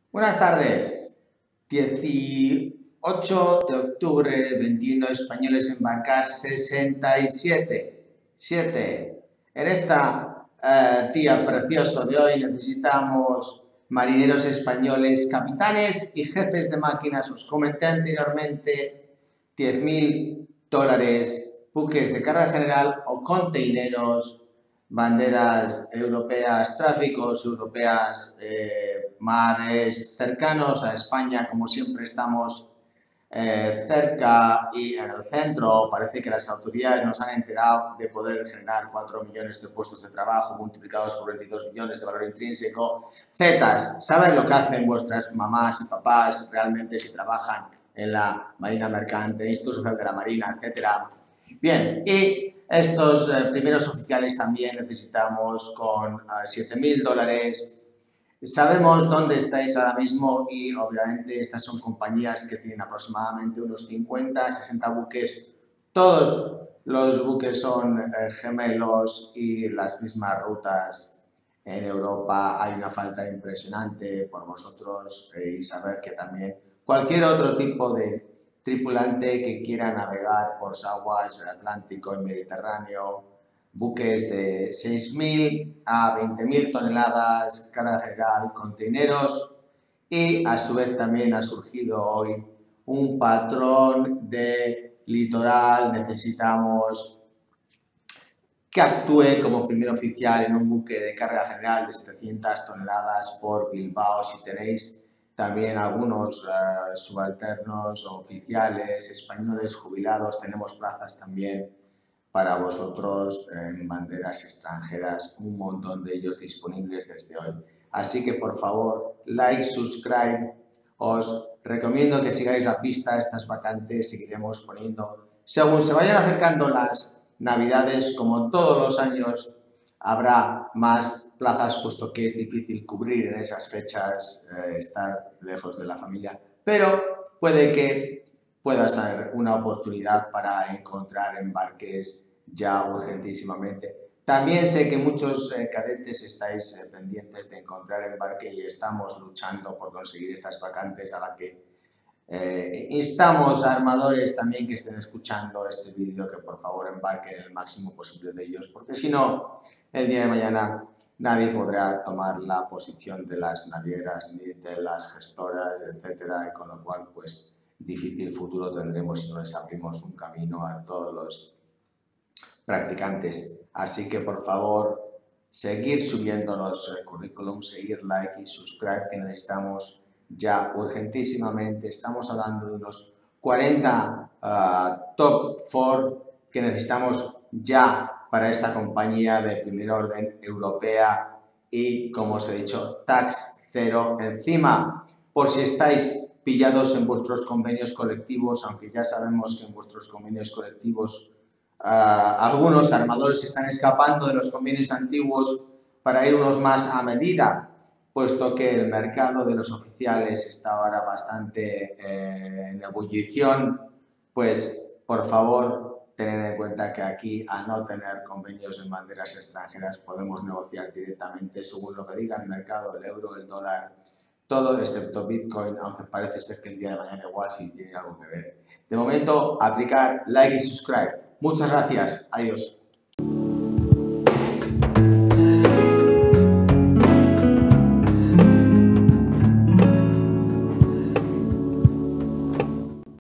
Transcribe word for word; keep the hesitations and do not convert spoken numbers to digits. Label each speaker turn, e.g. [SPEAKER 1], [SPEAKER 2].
[SPEAKER 1] Buenas tardes. dieciocho de octubre, veintiuno españoles embarcar, sesenta y siete. siete. En esta eh, día precioso de hoy necesitamos marineros españoles, capitanes y jefes de máquinas. Os comenté anteriormente diez mil dólares, buques de carga general o containeros, banderas europeas, tráficos europeas, eh, mares cercanos a España, como siempre estamos eh, cerca y en el centro. Parece que las autoridades nos han enterado de poder generar cuatro millones de puestos de trabajo multiplicados por veintidós millones de valor intrínseco. Zetas, ¿saben lo que hacen vuestras mamás y papás realmente si trabajan en la Marina Mercante, Instituto Social de la Marina, etcétera? Bien, y estos eh, primeros oficiales también necesitamos con uh, siete mil dólares. Sabemos dónde estáis ahora mismo y obviamente estas son compañías que tienen aproximadamente unos cincuenta, sesenta buques. Todos los buques son eh, gemelos y las mismas rutas en Europa. Hay una falta impresionante por vosotros eh, y saber que también cualquier otro tipo de tripulante que quiera navegar por aguas Atlántico y Mediterráneo, buques de seis mil a veinte mil toneladas, carga general, contenedores, y a su vez también ha surgido hoy un patrón de litoral. Necesitamos que actúe como primer oficial en un buque de carga general de setecientas toneladas por Bilbao. Si tenéis también algunos uh, subalternos o oficiales españoles jubilados, tenemos plazas también para vosotros en banderas extranjeras, un montón de ellos disponibles desde hoy. Así que por favor, like, subscribe. Os recomiendo que sigáis la pista, estas vacantes seguiremos poniendo. Según se vayan acercando las Navidades, como todos los años, habrá más plazas, puesto que es difícil cubrir en esas fechas, eh, estar lejos de la familia. Pero puede que pueda ser una oportunidad para encontrar embarques ya urgentísimamente. También sé que muchos eh, cadetes estáis eh, pendientes de encontrar embarque y estamos luchando por conseguir estas vacantes, a la que eh, instamos a armadores también que estén escuchando este vídeo que por favor embarquen el máximo posible de ellos, porque si no, el día de mañana nadie podrá tomar la posición de las navieras ni de las gestoras, etcétera, y con lo cual pues difícil futuro tendremos si no les abrimos un camino a todos los practicantes. Así que por favor, seguir subiendo los eh, currículums, seguir like y subscribe, que necesitamos ya urgentísimamente. Estamos hablando de unos cuarenta uh, top cuatro que necesitamos ya para esta compañía de primer orden europea y, como os he dicho, tax cero encima. Por si estáis pillados en vuestros convenios colectivos, aunque ya sabemos que en vuestros convenios colectivos uh, algunos armadores están escapando de los convenios antiguos para ir unos más a medida, puesto que el mercado de los oficiales está ahora bastante eh, en ebullición, pues por favor tened en cuenta que aquí, al no tener convenios en banderas extranjeras, podemos negociar directamente según lo que diga el mercado, el euro, el dólar, todo excepto Bitcoin, aunque parece ser que el día de mañana igual sí tiene algo que ver. De momento, aplicar like y subscribe. Muchas gracias. Adiós.